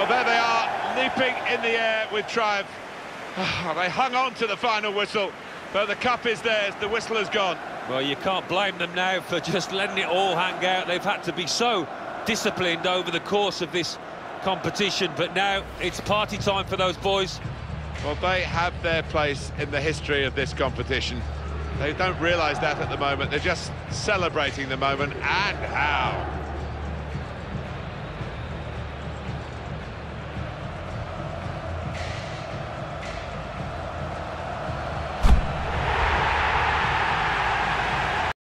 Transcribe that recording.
Well, there they are, leaping in the air with triumph. They hung on to the final whistle, but the cup is theirs, the whistle has gone. Well, you can't blame them now for just letting it all hang out. They've had to be so disciplined over the course of this competition, but now it's party time for those boys. Well, they have their place in the history of this competition. They don't realise that at the moment. They're just celebrating the moment, and how.